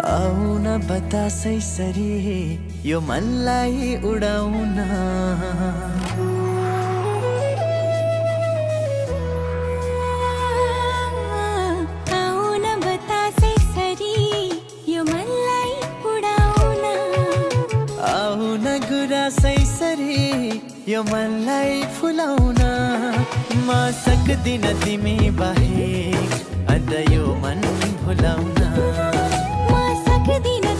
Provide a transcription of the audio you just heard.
आउन बतासै सरी यो मनलाई उडाउन। आउन बतासै सरी यो मनलाई उडाउन। आउन गुरासै सरी यो मनलाई फुलाउन। म सक्दिन तिमी बाहेक अझ यो मन भुलाउन। म सक्दिन